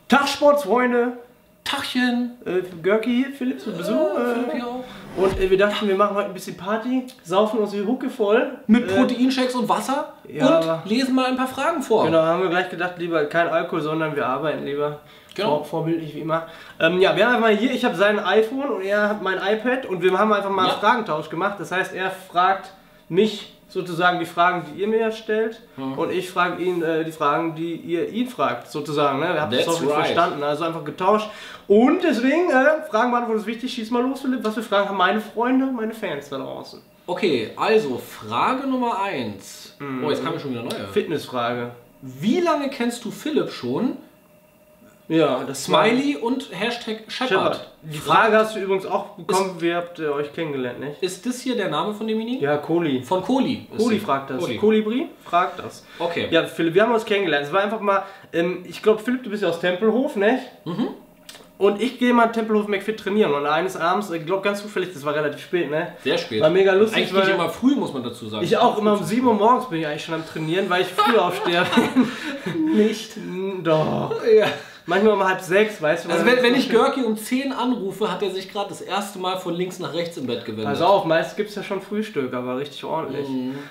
Tag, Sportsfreunde! Tachchen! Görki hier, Philipp zu Besuch. Philipp hier auch. Und wir dachten, wir machen heute ein bisschen Party, saufen uns die Hucke voll. Mit Proteinshakes und Wasser und lesen mal ein paar Fragen vor. Genau, haben wir gleich gedacht, lieber kein Alkohol, sondern wir arbeiten lieber. Genau. Vorbildlich wie immer. Ja, wir haben einfach mal hier, ich habe sein iPhone und er hat mein iPad und wir haben einfach mal einen Fragentausch gemacht. Das heißt, er fragt mich sozusagen die Fragen, die ihr mir stellt und ich frage ihn die Fragen, die ihr ihn fragt, sozusagen. Ne? Ihr habt das auch nicht verstanden, also einfach getauscht. Und deswegen, Fragen beantworten ist wichtig. Schieß mal los, Philipp. Was für Fragen haben meine Freunde, meine Fans da draußen? Okay, also Frage Nummer 1. Oh, jetzt kam ja schon wieder neue. Fitnessfrage. Wie lange kennst du Philipp schon? Ja, das Smiley und Hashtag Shepard. Die Frage hast du übrigens auch bekommen, wie habt ihr euch kennengelernt, nicht? Ist das hier der Name von demjenigen? Ja, Kohli. Von Kohli. Kohli fragt das. Kolibri fragt das. Okay. Ja, Philipp, wir haben uns kennengelernt. Es war einfach mal, ich glaube, Philipp, du bist ja aus Tempelhof, nicht? Mhm. Und ich gehe mal Tempelhof McFit trainieren und eines Abends, ich glaube ganz zufällig, das war relativ spät, ne? Sehr spät. War mega lustig. Eigentlich nicht immer früh, muss man dazu sagen. Ich auch, immer um 7 Uhr morgens bin ich eigentlich schon am Trainieren, weil ich früh aufstehe. Nicht? Doch. Ja. Manchmal um 5:30, weißt du? Also wenn ich Görki um 10 anrufe, hat er sich gerade das erste Mal von links nach rechts im Bett gewendet. Pass auf, meist gibt es ja schon Frühstück, aber richtig ordentlich.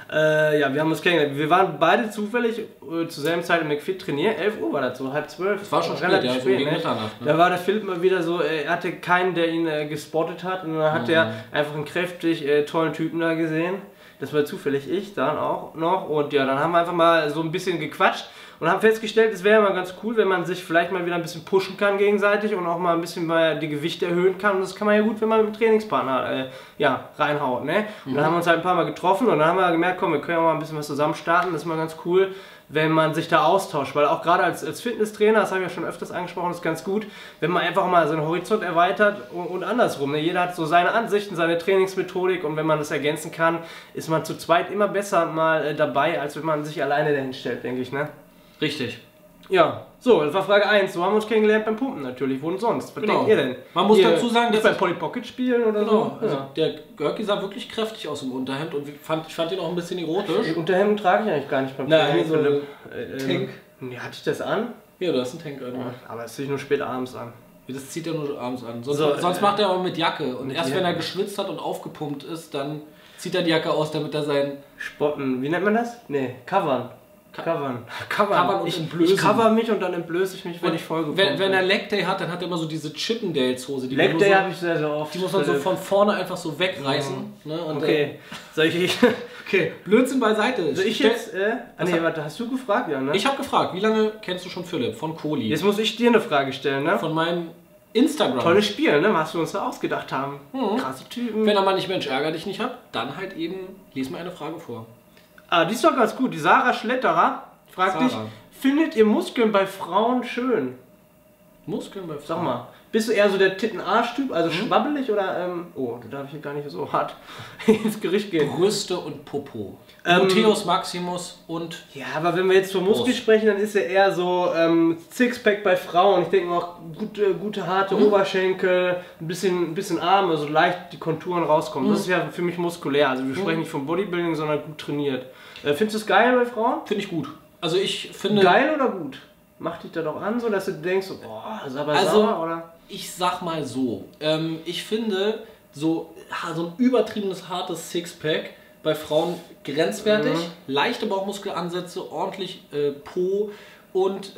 Ja, wir haben uns kennengelernt. Wir waren beide zufällig zur selben Zeit im McFit trainieren. 11 Uhr war das so, 11:30. Das war schon relativ spät, so gegen Mitternacht. Ne? Da war der Philipp mal wieder so, er hatte keinen, der ihn gespottet hat. Und dann hat er einfach einen kräftig tollen Typen da gesehen. Das war zufällig ich dann auch noch. Und ja, dann haben wir einfach mal so ein bisschen gequatscht. Und haben festgestellt, es wäre mal ganz cool, wenn man sich vielleicht mal wieder ein bisschen pushen kann gegenseitig und auch mal ein bisschen mal die Gewichte erhöhen kann. Und das kann man ja gut, wenn man mit dem Trainingspartner reinhaut. Ne? Und dann haben wir uns halt ein paar Mal getroffen und dann haben wir gemerkt, komm, wir können auch mal ein bisschen was zusammen starten. Das ist mal ganz cool, wenn man sich da austauscht. Weil auch gerade als Fitnesstrainer, das habe ich ja schon öfters angesprochen, ist ganz gut, wenn man einfach mal seinen Horizont erweitert und andersrum. Ne? Jeder hat so seine Ansichten, seine Trainingsmethodik und wenn man das ergänzen kann, ist man zu zweit immer besser mal dabei, als wenn man sich alleine dahin stellt, denke ich. Ne? Richtig. Ja, so, das war Frage 1. So haben wir uns kennengelernt beim Pumpen natürlich. Wo denn sonst? Was denkt ihr denn? Man muss dazu sagen, dass bei Polly Pocket spielen oder so. Also der Görki sah wirklich kräftig aus im Unterhemd und ich fand ihn auch ein bisschen erotisch. Unterhemd trage ich eigentlich gar nicht beim Training. So Tank. Ja, hatte ich das an? Ja, du hast einen Tank an. Aber das ziehe ich nur spät abends an. Das zieht er nur abends an. Sonst macht er aber mit Jacke. Und erst wenn er geschwitzt hat und aufgepumpt ist, dann zieht er die Jacke aus, damit er sein... Spotten, wie nennt man das? Nee, covern. Covern und entblößen. Ich cover mich und dann entblöße ich mich, wenn ich vollgepumpt bin. Wenn er Leg Day hat, dann hat er immer so diese Chippendales Hose. Leg Day habe ich sehr, sehr oft. Die muss man so von vorne einfach so wegreißen. Ne? Und okay, soll ich... Okay, Blödsinn beiseite. Soll ich jetzt... nee, warte, hast du gefragt? Ja, ne? Ich habe gefragt, wie lange kennst du schon Philipp von Kohli? Jetzt muss ich dir eine Frage stellen, ne? Von meinem Instagram. Tolles Spiel, ne? Was wir uns da ausgedacht haben. Krasse Typen. Wenn er mal nicht Mensch, ärger dich nicht hat, dann halt eben, lies mir eine Frage vor. Ah, die ist doch ganz gut. Die Sarah Schletterer fragt dich, findet ihr Muskeln bei Frauen schön? Muskeln bei Frauen? Sag mal, bist du eher so der Titten-Arsch-Typ, also schwabbelig oder, oh, da darf ich hier gar nicht so hart ins Gericht gehen. Brüste und Popo. Gluteus Maximus und... Ja, aber wenn wir jetzt von Muskeln sprechen, dann ist er eher so Sixpack bei Frauen. Ich denke auch gute harte Oberschenkel, ein bisschen Arme, also leicht die Konturen rauskommen. Das ist ja für mich muskulär. Also wir sprechen nicht vom Bodybuilding, sondern gut trainiert. Findest du es geil bei Frauen? Finde ich gut. Also ich finde... Geil oder gut? Macht dich da doch an, so dass du denkst, boah, ist aber sauer, oder? Ich sag mal so, ich finde so ein übertriebenes hartes Sixpack bei Frauen grenzwertig, leichte Bauchmuskelansätze, ordentlich Po und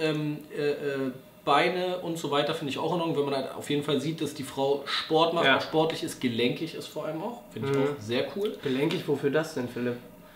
Beine und so weiter finde ich auch in Ordnung, wenn man halt auf jeden Fall sieht, dass die Frau Sport macht, auch sportlich ist, gelenkig ist vor allem auch, finde ich auch sehr cool. Gelenkig, wofür das denn, Philipp?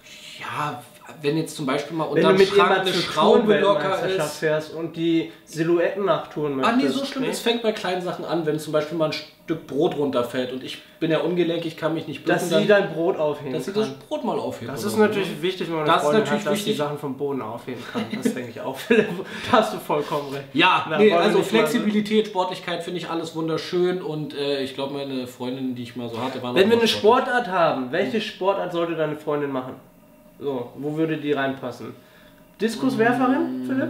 Ja, wenn jetzt zum Beispiel mal unterm Schrank eine Schraube locker ist fährst und die Silhouetten nachtouren möchtest. Ah nee, so schlimm, es fängt bei kleinen Sachen an, wenn zum Beispiel mal ein Stück Brot runterfällt und ich bin ja ungelenkig, ich kann mich nicht bücken. Dass sie dein Brot aufheben Dass sie das Brot mal aufheben. Das ist natürlich wichtig, wenn man eine Freundin hat, dass die Sachen vom Boden aufheben kann. Das denke ich auch, Philipp. Da hast du vollkommen recht. Ja, nee, also Flexibilität, Sportlichkeit finde ich alles wunderschön und ich glaube meine Freundinnen, die ich mal so hatte, waren... Wenn wir eine Sportart haben, welche Sportart sollte deine Freundin machen? So, wo würde die reinpassen? Diskuswerferin, Philipp?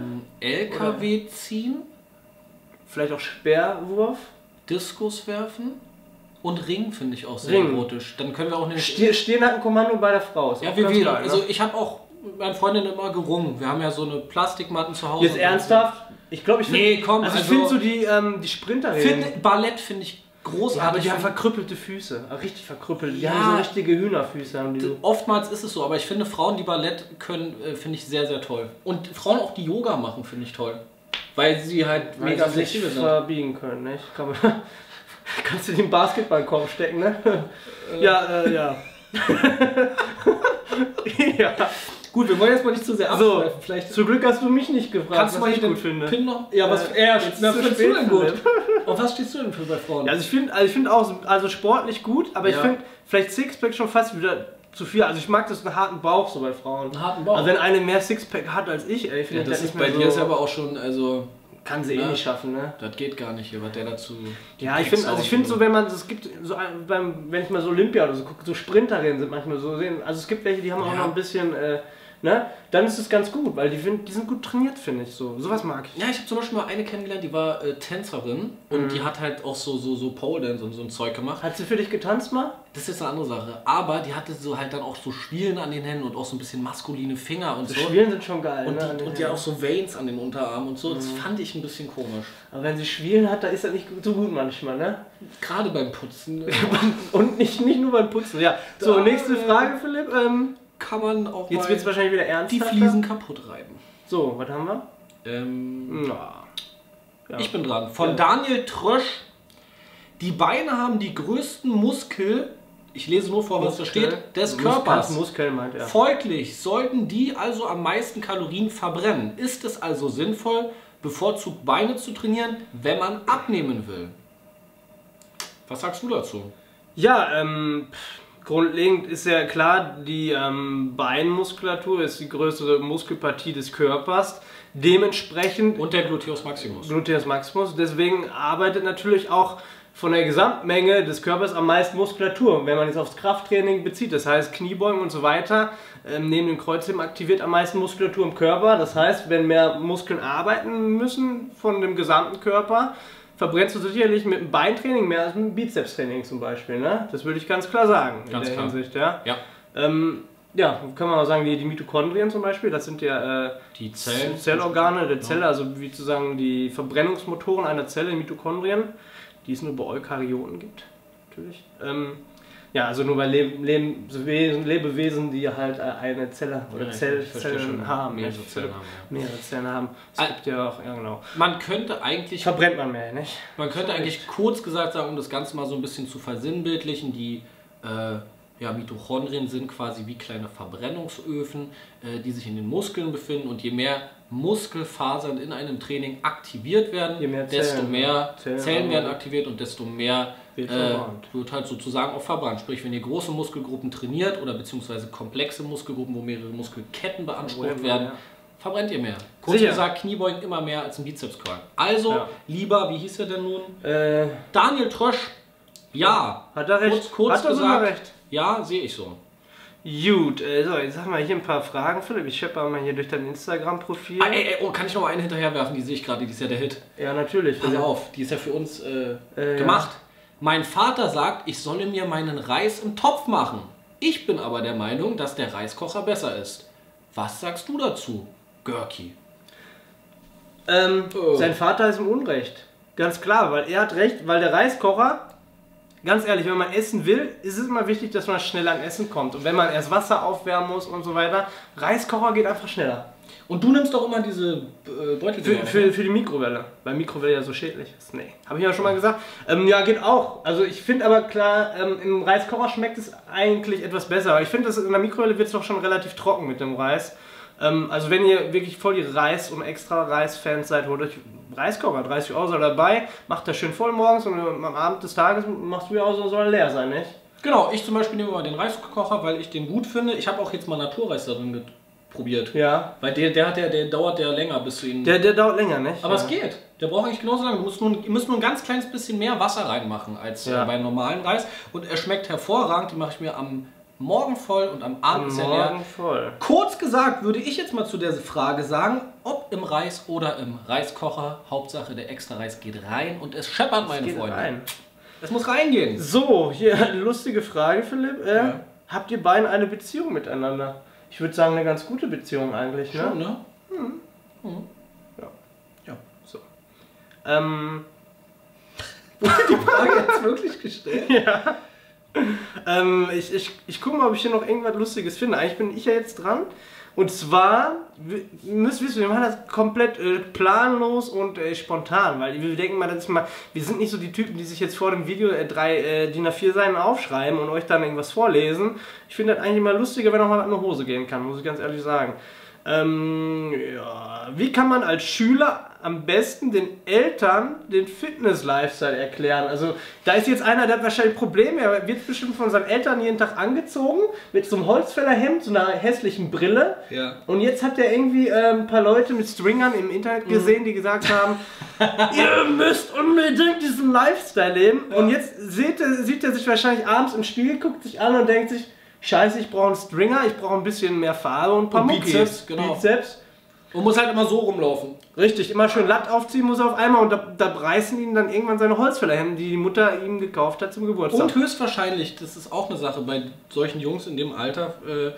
LKW ziehen? Vielleicht auch Speerwurf? Diskus werfen? Und Ring finde ich auch sehr erotisch. Dann können wir auch eine... Stehnackenkommando bei der Frau. Ja, wie wählen. Also ich habe auch mit meinen Freundinnen immer gerungen. Wir haben ja so eine Plastikmatten zu Hause. Jetzt ernsthaft? Ich glaube, ich finde... Nee, komm, also ich finde so die Sprinterinnen... Ballett finde ich großartig. Ja, aber die haben verkrüppelte Füße. Richtig verkrüppelt. Die Ja. haben so richtige Hühnerfüße. Haben die so. Oftmals ist es so, aber ich finde Frauen, die Ballett können, finde ich sehr, sehr toll. Und Frauen auch, die Yoga machen, finde ich toll. Weil sie halt mega Weil sie sich flexibel sind. verbiegen können, nicht? Kannst du den Basketballkorb stecken, ne? Ja. Ja. Gut, wir wollen jetzt mal nicht zu sehr So, abschweifen. Vielleicht zum Glück hast du mich nicht gefragt, kannst du mal was hier ich gut den finde. Pin noch? Ja, was jetzt was ist es findest zu du spät, denn gut? Philipp. Und was stehst du denn für bei Frauen? Ja, also ich finde auch also sportlich gut, aber ich Ja. finde vielleicht Sixpack schon fast wieder zu viel. Also ich mag das einen harten Bauch so bei Frauen. Einen harten Bauch? Also wenn eine mehr Sixpack hat als ich, ey, finde Ja, ich das nicht ist mehr bei so, dir ist aber auch schon, also kann sie eh nicht schaffen, ne? das geht gar nicht hier, was der dazu. Ja, ich finde so, wenn man es gibt so wenn ich mal so Olympia oder so gucke, so Sprinterinnen sind manchmal so sehen. Also es gibt welche, die haben auch noch ein bisschen ne? Dann ist es ganz gut, weil die sind gut trainiert, finde ich so. Sowas mag ich. Ja, ich habe zum Beispiel mal eine kennengelernt, die war Tänzerin und die hat halt auch so Pole Dance und so ein Zeug gemacht. Hat sie für dich getanzt mal? Das ist jetzt eine andere Sache. Aber die hatte so halt dann auch so Schwielen an den Händen und auch so ein bisschen maskuline Finger und so. Schwielen sind schon geil, Und, ne? und die hat auch so Veins an den Unterarmen und so. Das fand ich ein bisschen komisch. Aber wenn sie Schwielen hat, da ist das nicht so gut manchmal, ne? Gerade beim Putzen Und nicht nur beim Putzen, ja. So, nächste Frage, Philipp. kann man auch Jetzt mal wird es wahrscheinlich wieder ernst. die Fliesen kaputt reiben. So, was haben wir? Ja. Ich bin dran. Von Daniel Trösch. Die Beine haben die größten Muskel, ich lese nur vor, was da steht, des Körpers. Muskeln meint er. Folglich sollten die also am meisten Kalorien verbrennen. Ist es also sinnvoll, bevorzugt Beine zu trainieren, wenn man abnehmen will? Was sagst du dazu? Ja, grundlegend ist ja klar, die Beinmuskulatur ist die größte Muskelpartie des Körpers. Dementsprechend Und der Gluteus Maximus. Gluteus Maximus. Deswegen arbeitet natürlich auch von der Gesamtmenge des Körpers am meisten Muskulatur. Wenn man jetzt aufs Krafttraining bezieht, das heißt Kniebeugen und so weiter, neben dem Kreuzheben aktiviert am meisten Muskulatur im Körper. Das heißt, wenn mehr Muskeln arbeiten müssen von dem gesamten Körper, verbrennst du sicherlich mit dem Beintraining mehr als mit dem Bizepstraining zum Beispiel. Ne? Das würde ich ganz klar sagen Ganz in der klar. Hinsicht. Ja. Ja. Ja, kann man auch sagen, die Mitochondrien zum Beispiel, das sind ja Die Zellen. Zellorgane der Zelle, also wie zu sagen die Verbrennungsmotoren einer Zelle, die Mitochondrien, die es nur bei Eukaryoten gibt, natürlich. Ja, also nur bei Lebewesen, die halt eine Zelle oder Zellen haben. Mehrere Zellen haben, ja. Mehrere Zellen haben. Es gibt ja auch, ja genau. Man könnte eigentlich Verbrennt man mehr, nicht? kurz gesagt sagen, um das Ganze mal so ein bisschen zu versinnbildlichen, die Mitochondrien sind quasi wie kleine Verbrennungsöfen, die sich in den Muskeln befinden, und je mehr Muskelfasern in einem Training aktiviert werden, desto mehr Zellen werden aktiviert und desto mehr wird halt sozusagen auch verbrannt. Sprich, wenn ihr große Muskelgruppen trainiert oder beziehungsweise komplexe Muskelgruppen, wo mehrere Muskelketten beansprucht werden, verbrennt ihr mehr. Kurz gesagt, Kniebeugen immer mehr als ein Bizeps-Curl. Also, lieber, wie hieß er denn nun? Daniel Trösch. Ja. Hat er recht? Kurz Hat er gesagt, recht? Ja, sehe ich so. Gut, so, jetzt haben wir hier ein paar Fragen, Philipp. Ich schepper mal hier durch dein Instagram-Profil. Kann ich noch mal eine hinterherwerfen? Die sehe ich gerade, die ist ja der Hit. Ja, natürlich. Pass auf, die ist ja für uns gemacht. Mein Vater sagt, ich solle mir meinen Reis im Topf machen. Ich bin aber der Meinung, dass der Reiskocher besser ist. Was sagst du dazu, Görki? Sein Vater ist im Unrecht. Ganz klar, weil er hat recht, weil der Reiskocher, ganz ehrlich, wenn man essen will, ist es immer wichtig, dass man schnell an Essen kommt. Und wenn man erst Wasser aufwärmen muss und so weiter, Reiskocher geht einfach schneller. Und du nimmst doch immer diese Beutel für die Mikrowelle, weil Mikrowelle ja so schädlich ist. Nee, habe ich ja schon mal gesagt. Ja, geht auch. Also ich finde aber klar, im Reiskocher schmeckt es eigentlich etwas besser. Ich finde, in der Mikrowelle wird es doch schon relativ trocken mit dem Reis. Also wenn ihr wirklich voll die Reis- und extra Reis-Fans seid, holt euch Reiskocher, 30 € dabei, macht das schön voll morgens und am Abend des Tages machst du ja auch so, soll er leer sein, nicht? Genau, ich zum Beispiel nehme mal den Reiskocher, weil ich den gut finde. Ich habe auch jetzt mal Naturreis darin probiert. Ja. Weil der dauert ja länger, bis du ihn... Der dauert länger, nicht? Aber es geht. Der braucht eigentlich genauso lange. Ihr müsst nur ein ganz kleines bisschen mehr Wasser reinmachen als bei normalen Reis. Und er schmeckt hervorragend. Den mache ich mir am Morgen voll und am Abend ist er leer. Voll. Kurz gesagt würde ich jetzt mal zu der Frage sagen, ob im Reis oder im Reiskocher, Hauptsache der extra Reis geht rein und es scheppert, meine Freunde. Rein. Es muss reingehen. So, hier eine lustige Frage, Philipp. Habt ihr beide eine Beziehung miteinander? Ich würde sagen, eine ganz gute Beziehung eigentlich, ne? Schon, ne? Ja. Wurde die Frage jetzt wirklich gestellt? Ja. Ich gucke mal, ob ich hier noch irgendwas Lustiges finde. Eigentlich bin ich ja jetzt dran. Und zwar, ihr müsst wissen, wir machen das komplett planlos und spontan, weil wir denken mal, wir sind nicht so die Typen, die sich jetzt vor dem Video 3 DIN A4 Seiten aufschreiben und euch dann irgendwas vorlesen. Ich finde das eigentlich immer lustiger, wenn auch mal was in die Hose gehen kann, muss ich ganz ehrlich sagen. Ja. Wie kann man als Schüler am besten den Eltern den Fitness-Lifestyle erklären? Also da ist jetzt einer, der hat wahrscheinlich Probleme, er wird bestimmt von seinen Eltern jeden Tag angezogen, mit so einem Holzfällerhemd, so einer hässlichen Brille. Ja. Und jetzt hat er irgendwie ein paar Leute mit Stringern im Internet gesehen, die gesagt haben, ihr müsst unbedingt diesen Lifestyle leben. Ja. Und jetzt sieht er sich wahrscheinlich abends im Spiegel, guckt sich an und denkt sich, Scheiße, ich brauche einen Stringer, ich brauche ein bisschen mehr Farbe und ein paar Bizeps, genau. Bizeps. Und muss halt immer so rumlaufen. Richtig, immer schön Latt aufziehen muss er auf einmal und da reißen ihn dann irgendwann seine Holzfällerhemden, die die Mutter ihm gekauft hat zum Geburtstag. Und höchstwahrscheinlich, das ist auch eine Sache bei solchen Jungs in dem Alter,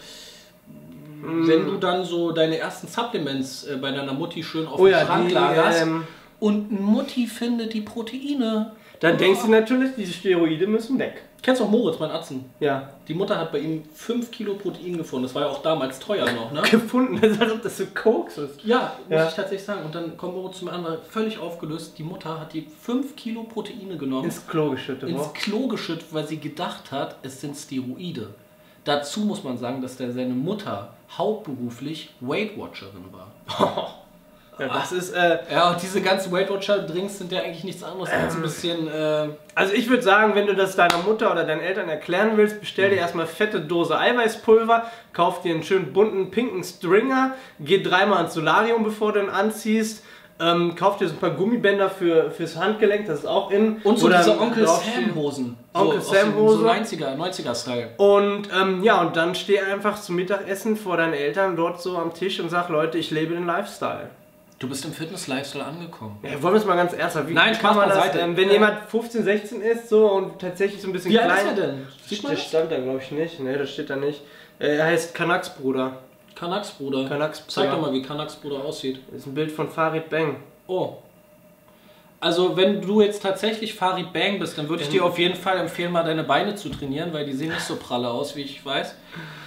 wenn du dann so deine ersten Supplements bei deiner Mutti schön auf den Schrank lagerst und Mutti findet die Proteine. Dann denkst du natürlich, diese Steroide müssen weg. Kennst du auch Moritz, mein Atzen? Ja. Die Mutter hat bei ihm 5 Kilo Protein gefunden. Das war ja auch damals teuer noch, ne? Gefunden, das ist, als ob das so Koks ist. Ja, muss ich tatsächlich sagen. Und dann kommt Moritz zum anderen, völlig aufgelöst. Die Mutter hat die 5 Kilo Proteine genommen. Ins Klo geschüttet. Ins Klo geschüttet, weil sie gedacht hat, es sind Steroide. Dazu muss man sagen, dass seine Mutter hauptberuflich Weight Watcherin war. Ja, das ist, ja, und diese ganzen Weight Watcher Drinks sind ja eigentlich nichts anderes als ein bisschen. Also ich würde sagen, wenn du das deiner Mutter oder deinen Eltern erklären willst, bestell dir erstmal fette Dose Eiweißpulver, kauf dir einen schönen bunten pinken Stringer, geh 3-mal ins Solarium, bevor du ihn anziehst, kauf dir so ein paar Gummibänder fürs Handgelenk, das ist auch in. Und so diese Onkel Sam Hosen. Onkel Sam Hosen. So 90er Style. Und ja, und dann steh einfach zum Mittagessen vor deinen Eltern dort so am Tisch und sag, Leute, ich lebe den Lifestyle. Du bist im Fitness-Lifestyle angekommen. Ja, wollen wir es mal ganz ernsthaft. Nein, Spaß beiseite. Wenn jemand 15, 16 ist so und tatsächlich so ein bisschen klein... Wie alt ist er denn? Das stand da glaube ich nicht. Ne, das steht da nicht. Er heißt Kanaks Bruder. Kanaks Bruder? Kanaks Zeig doch mal, wie Kanaks Bruder aussieht. Das ist ein Bild von Farid Bang. Oh. Also wenn du jetzt tatsächlich Farid Bang bist, dann würde ich dir auf jeden Fall empfehlen, mal deine Beine zu trainieren, weil die sehen nicht so pralle aus, wie ich weiß.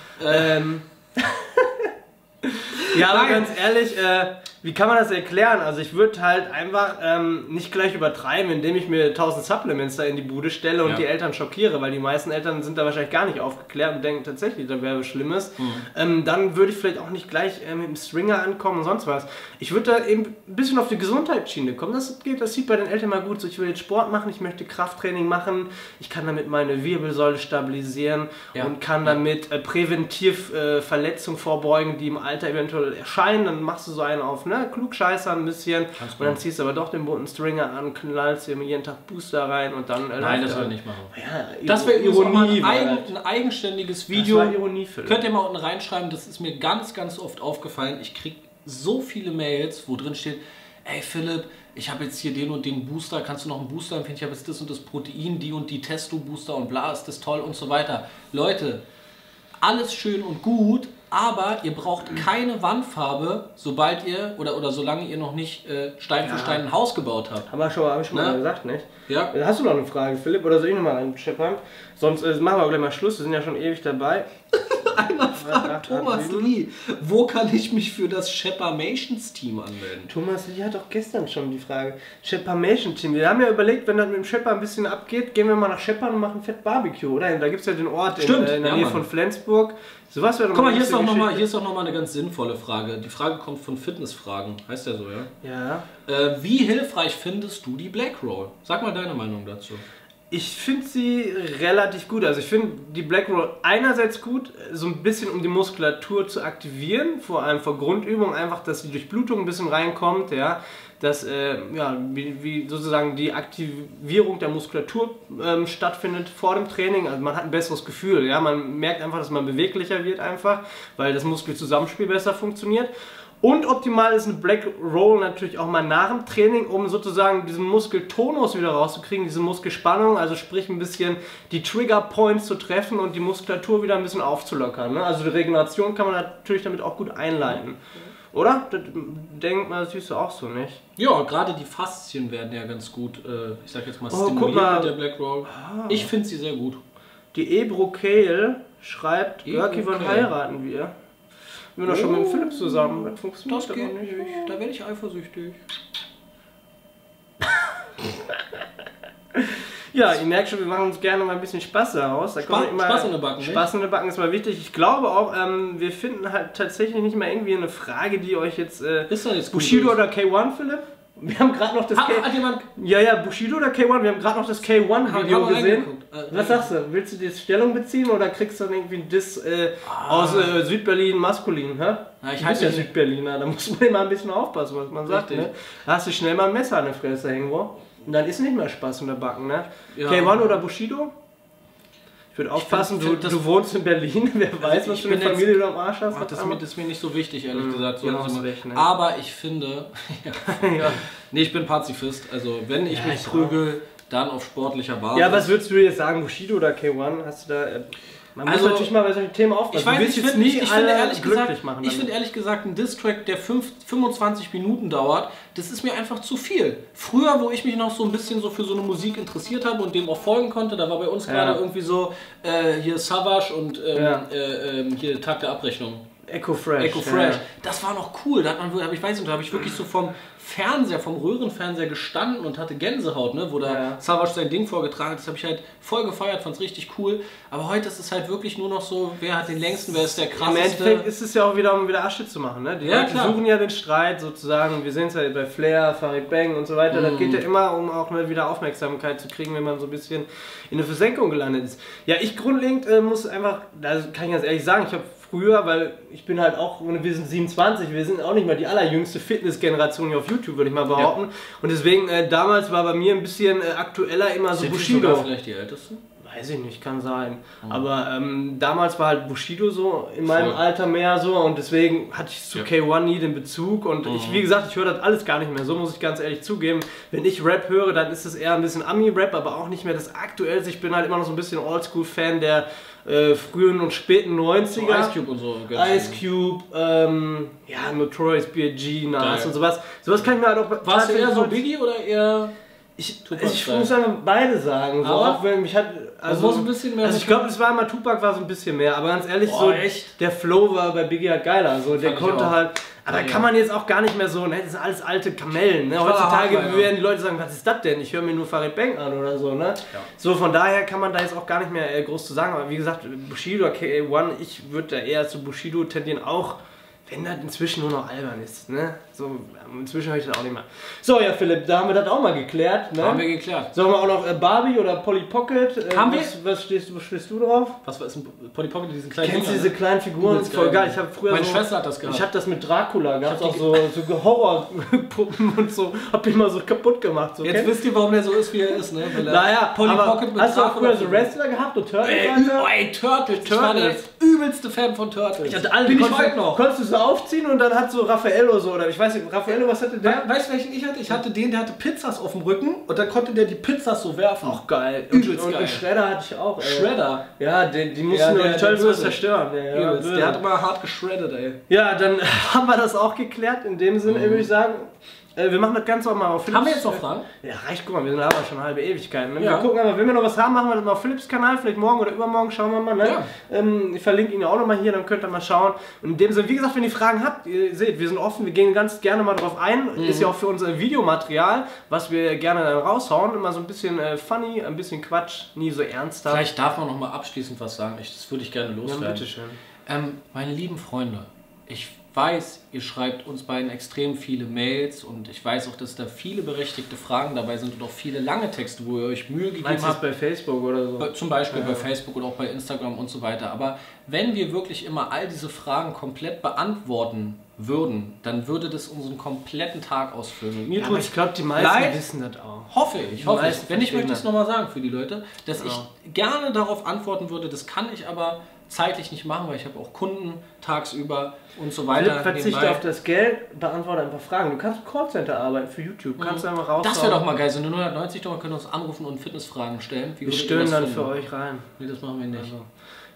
Ja, aber ganz ehrlich, wie kann man das erklären? Also ich würde halt einfach nicht gleich übertreiben, indem ich mir 1000 Supplements da in die Bude stelle und die Eltern schockiere, weil die meisten Eltern sind da wahrscheinlich gar nicht aufgeklärt und denken tatsächlich, da wäre was Schlimmes. Dann würde ich vielleicht auch nicht gleich mit dem Stringer ankommen und sonst was. Ich würde da eben ein bisschen auf die Gesundheitsschiene kommen. Das sieht bei den Eltern mal gut so. Ich will jetzt Sport machen, ich möchte Krafttraining machen, ich kann damit meine Wirbelsäule stabilisieren und kann damit präventiv Verletzungen vorbeugen, die im Alter eventuell erscheinen. Dann machst du so einen auf Klugscheißer ein bisschen und dann ziehst du aber doch den bunten Stringer an, knallst dir jeden Tag Booster rein und dann... Nein, das soll ich nicht machen. Ja, das wäre Ironie, ein eigenständiges Video. Das war Ironie, Philipp. Könnt ihr mal unten reinschreiben, das ist mir ganz, ganz oft aufgefallen. Ich kriege so viele Mails, wo drin steht, ey Philipp, ich habe jetzt hier den und den Booster, kannst du noch einen Booster empfehlen? Ich habe jetzt das und das Protein, die und die Testo-Booster und bla, ist das toll und so weiter. Leute, alles schön und gut, aber ihr braucht keine Wandfarbe, sobald ihr oder solange ihr noch nicht Stein für Stein ein Haus gebaut habt. Hab ich schon mal gesagt, nicht? Ja. Hast du noch eine Frage, Philipp, oder soll ich nochmal einscheppern? Sonst machen wir gleich mal Schluss, wir sind ja schon ewig dabei. Einer fragt Thomas Lee, wo kann ich mich für das Shepamations-Team anmelden? Thomas Lee hat doch gestern schon die Frage. Shepamations-Team. Wir haben ja überlegt, wenn das mit dem Shepper ein bisschen abgeht, gehen wir mal nach Scheppern und machen Fett Barbecue, oder? Da gibt es ja den Ort in der Nähe von Flensburg. So was wäre doch. Guck mal, hier ist doch nochmal eine ganz sinnvolle Frage. Die Frage kommt von Fitnessfragen. Heißt ja so, ja? Ja. Wie hilfreich findest du die Black Roll? Sag mal deine Meinung dazu. Ich finde sie relativ gut. Also ich finde die Black Roll einerseits gut, so ein bisschen um die Muskulatur zu aktivieren, vor allem vor Grundübungen, einfach, dass die Durchblutung ein bisschen reinkommt, ja, dass wie sozusagen die Aktivierung der Muskulatur stattfindet vor dem Training. Also man hat ein besseres Gefühl, ja, man merkt einfach, dass man beweglicher wird einfach, weil das Muskelzusammenspiel besser funktioniert. Und optimal ist eine Black Roll natürlich auch mal nach dem Training, um sozusagen diesen Muskeltonus wieder rauszukriegen, diese Muskelspannung, also sprich ein bisschen die Trigger Points zu treffen und die Muskulatur wieder ein bisschen aufzulockern. Ne? Also die Regeneration kann man natürlich damit auch gut einleiten. Oder? Das denkt man, das siehst du auch so nicht. Ja, gerade die Faszien werden ja ganz gut, ich sag jetzt mal, guck stimuliert mal. mit der Black Roll. Ich finde sie sehr gut. Die Ebro Kale schreibt, Görki, wann Kale. heiraten wir? Wir sind doch schon mit dem Philipp zusammen. Das funktioniert Das aber geht nicht. nicht. Da werde ich eifersüchtig. Ja, ihr merkt schon, wir machen uns gerne mal ein bisschen Spaß daraus. Da kommt immer Spaß in den Backen, Spaß in den Backen ist mal wichtig. Ich glaube auch, wir finden halt tatsächlich nicht mehr irgendwie eine Frage, die euch jetzt... Ist doch jetzt Bushido oder K1, Philipp? Wir haben gerade noch das Hat jemand... Ja, Bushido oder K1? Wir haben gerade noch das K1-Video Haben wir gesehen. reingeguckt. Was sagst du? Willst du dir jetzt Stellung beziehen oder kriegst du dann irgendwie ein Diss aus Südberlin maskulin? Hä? Ja, ich Du bist ja halte Südberliner, da muss man immer ein bisschen aufpassen, was man sagt. Richtig. Ne? Da hast du schnell mal ein Messer an der Fresse irgendwo. Und dann ist nicht mehr Spaß in der Backen. Ne? Ja. K1 oder Bushido? Ich würde aufpassen, du wohnst in Berlin, wer weiß, was für eine Familie du am Arsch hast. Das ist mir nicht so wichtig, ehrlich gesagt. So genau, lassen wir- recht, ne? Aber ich finde... Ja. Nee, ich bin Pazifist. Also wenn ich mich ich prügel, dann auf sportlicher Basis. Ja, was würdest du jetzt sagen, Bushido oder K1? Hast du da... Man muss Also, natürlich mal bei solchen Themen aufpassen. Ich weiß, du willst ich jetzt finde nie alle ehrlich glücklich gesagt, machen. ich finde ehrlich gesagt, ein Distrack, der 25 Minuten dauert, das ist mir einfach zu viel. Früher, wo ich mich noch so ein bisschen so für so eine Musik interessiert habe und dem auch folgen konnte, da war bei uns gerade irgendwie so hier Savage und hier Tag der Abrechnung. Echo Fresh. Echo Fresh. Ja. Das war noch cool. Da hat man, ich weiß nicht, da habe ich wirklich so vom Fernseher, vom Röhrenfernseher gestanden und hatte Gänsehaut, ne, wo da Savage sein Ding vorgetragen hat. Das habe ich halt voll gefeiert, fand es richtig cool. Aber heute ist es halt wirklich nur noch so, wer hat den längsten, wer ist der Im krasseste. Endeffekt ist es ja auch wieder, um wieder Asche zu machen. Ne? Die Ja, Leute klar. suchen ja den Streit sozusagen. Wir sehen es ja bei Flair, Farid Bang und so weiter. Das geht ja immer, um auch mal wieder Aufmerksamkeit zu kriegen, wenn man so ein bisschen in eine Versenkung gelandet ist. Ja, ich grundlegend muss einfach, da kann ich ganz ehrlich sagen, ich habe früher, weil ich bin halt auch, wir sind 27, wir sind auch nicht mal die allerjüngste Fitnessgeneration hier auf YouTube, würde ich mal behaupten. Ja. Und deswegen, damals war bei mir ein bisschen aktueller immer so Sind Bushido. die sogar vielleicht die Ältesten? Weiß ich nicht, kann sein. Aber damals war halt Bushido so in meinem Alter mehr so und deswegen hatte ich zu K1 nie den Bezug und ich, wie gesagt, ich höre das alles gar nicht mehr, so muss ich ganz ehrlich zugeben. Wenn ich Rap höre, dann ist es eher ein bisschen Ami-Rap, aber auch nicht mehr das Aktuellste. Ich bin halt immer noch so ein bisschen Oldschool-Fan der frühen und späten 90er. So Ice Cube und so. Ice Cube, ja, Notorious B.I.G., Nas und sowas. Sowas kann ich mir halt auch... Warst du eher so Biggie oder eher... Ich muss sagen, beide sagen. So, auch wenn mich hat, also ein bisschen mehr. Also ich glaube, es war immer Tupac war so ein bisschen mehr, aber ganz ehrlich, so echt? der Flow war bei Biggie halt geiler. So, der konnte auch. halt. Aber kann man jetzt auch gar nicht mehr so, ne? Das sind alles alte Kamellen. Ne? Heutzutage werden die Leute sagen, was ist das denn? Ich höre mir nur Farid Bang an oder so. Ne? Ja. So, von daher kann man da jetzt auch gar nicht mehr groß zu sagen. Aber wie gesagt, Bushido oder K1, ich würde da eher zu Bushido tendieren, auch wenn das inzwischen nur noch albern ist. Ne? So, inzwischen höre ich das auch nicht mehr. So, ja Philipp, da haben wir das auch mal geklärt. Ne? Haben wir geklärt. Sollen wir auch noch Barbie oder Polly Pocket? Haben wir? Was stehst du drauf? Was ist ein Polly Pocket, diesen kleinen Kennst du Dinger, diese kleinen Figuren? Voll geil. Ich habe früher Meine Schwester hat das gehabt. Ich hatte das mit Dracula, gab es auch so Horrorpuppen und so. Hab ich mal so kaputt gemacht. So. Jetzt wisst ihr, warum der so ist, wie er ist, ne? Naja, Polly Pocket mit hast du auch Dracula früher so Wrestler gehabt und Turtles? Turtles. Ich war der übelste Fan von Turtles. Ich hatte alle, bin ich heute noch. Konntest du so aufziehen und dann hat so Raffaello so, oder ich weiß nicht, Raffaello, was hatte der? Weißt du, welchen ich hatte? Ich hatte den, der hatte Pizzas auf dem Rücken und dann konnte der die Pizzas so werfen. Auch geil. Übelst und geil. Shredder hatte ich auch, ey. Shredder? Ja, die mussten nur die Turtles zerstören. Der hat immer hart geschreddet, ey. Ja, dann haben wir das auch geklärt. In dem Sinne würde ich sagen, wir machen das Ganze auch mal auf Philips. Haben wir jetzt noch Fragen? Ja, reicht, guck mal, wir sind aber schon eine halbe Ewigkeit. Ne? Ja. Wir gucken aber, wenn wir noch was haben, machen wir das mal auf Philips Kanal, vielleicht morgen oder übermorgen, schauen wir mal. Ne? Ja. Ich verlinke ihn ja auch nochmal hier, dann könnt ihr mal schauen. Und in dem Sinne, wie gesagt, wenn ihr Fragen habt, ihr seht, wir sind offen, wir gehen ganz gerne mal drauf ein. Ist ja auch für unser Videomaterial, was wir gerne dann raushauen. Immer so ein bisschen funny, ein bisschen Quatsch, nie so ernsthaft. Vielleicht darf man noch mal abschließend was sagen, das würde ich gerne loswerden. Ja, bitteschön. Meine lieben Freunde, ich weiß, ihr schreibt uns beiden extrem viele Mails und ich weiß auch, dass da viele berechtigte Fragen dabei sind und auch viele lange Texte, wo ihr euch Mühe gegeben habt. Meinst du das bei Facebook oder so? Zum Beispiel bei Facebook oder auch bei Instagram und so weiter. Aber wenn wir wirklich immer all diese Fragen komplett beantworten würden, dann würde das unseren kompletten Tag ausfüllen. Und mir aber ich glaube, die meisten wissen das auch. Hoffe ich. Wenn nicht, möchte ich es nochmal sagen für die Leute, dass ich gerne darauf antworten würde. Das kann ich aber zeitlich nicht machen, weil ich habe auch Kunden tagsüber und so weiter. Philipp, verzichte auf das Geld, beantworte ein paar Fragen. Du kannst im Callcenter arbeiten für YouTube. Kannst du einmal raus. Das wäre doch mal geil. So eine 990 Dollar können uns anrufen und Fitnessfragen stellen. Wir stören dann für euch rein. Nee, das machen wir nicht. Also.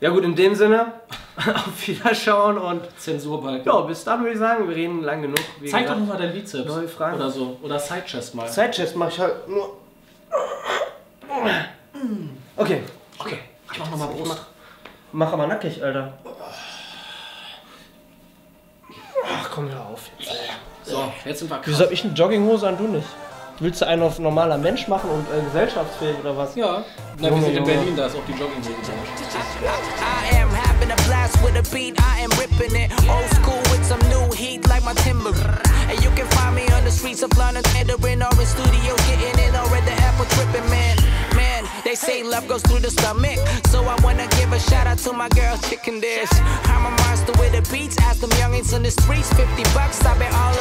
Ja gut, in dem Sinne, auf Wiederschauen und Zensurbalken. ja, bis dann würde ich sagen, wir reden lang genug. Zeig doch mal dein Bizeps. Neue Fragen. Oder so. Oder Sidechest mal. Sidechest mache ich halt nur. Okay. Okay, ich mach nochmal Brust. Mach aber nackig, Alter. Ach komm, hör auf jetzt. So, jetzt sind wir krass. Wieso hab ich eine Jogginghose an, du nicht? Willst du einen auf normaler Mensch machen und gesellschaftsfähig oder was? Ja. Na, wir sind in Berlin, da ist auch die Jogginghose. I am having a blast with a beat, I am ripping it. Old school with some new heat like my timber. And you can find me on the streets of London, entering or in studio, getting it or at the apple tripping, man. Man, they say love goes through the stomach. So I wanna give a shout out to my girl Chicken Dish. I'm a monster with the beats, ask them youngins on the streets, $50, I've been all